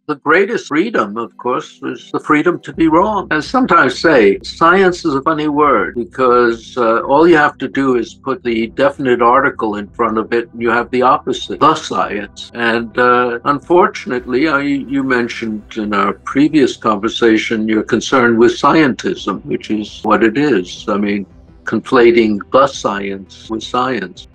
The greatest freedom, of course, is the freedom to be wrong. I sometimes say science is a funny word because all you have to do is put the definite article in front of it and you have the opposite, the science. And unfortunately, you mentioned in our previous conversation, you're concerned with scientism, which is what it is. I mean, conflating the science with science.